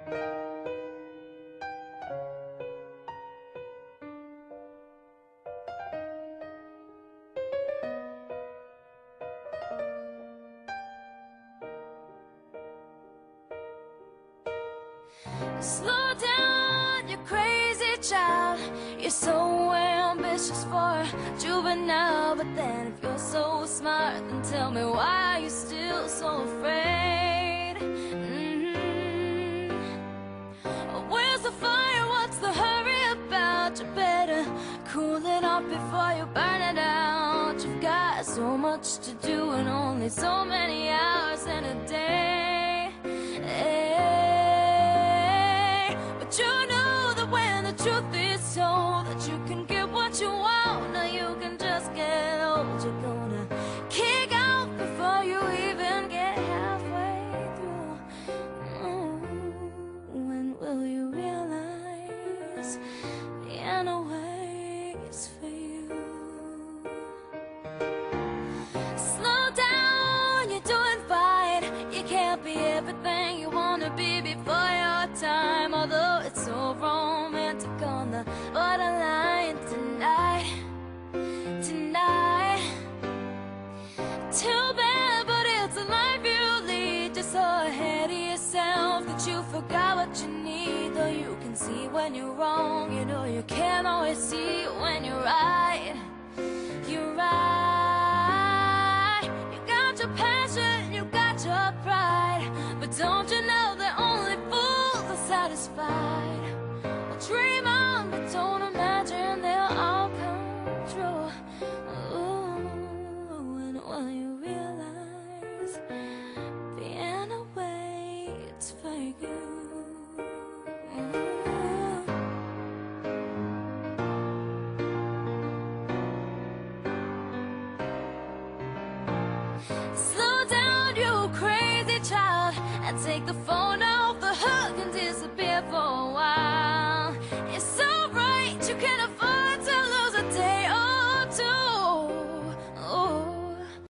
Slow down, you crazy child. You're so ambitious for a juvenile. But then if you're so smart, then tell me why you're still so afraid. Where's the fire? What's the hurry about? You better cool it off before you burn it out. You've got so much to do and only so many hours in a day. You know that when the truth is told, that you can get what you want. Now you can just get old. You're gonna kick out before you even get halfway through. When will you realize the end waits for you? Slow down, you're doing fine. You can't be everything you wanna be before your time. Although it's so romantic on the borderline tonight, tonight. Too bad, but it's a life you lead. Just so ahead of yourself that you forgot what you need. Though you can see when you're wrong, you know you can't always see when you're right. You're right. You got your passion, you got your pride. But don't you know that only fools are satisfied? Dream on, but don't imagine they'll all come true. Ooh, when will you realize the end waits for you? Slow down, you crazy child, and take the phone off the hook and disappear for a while.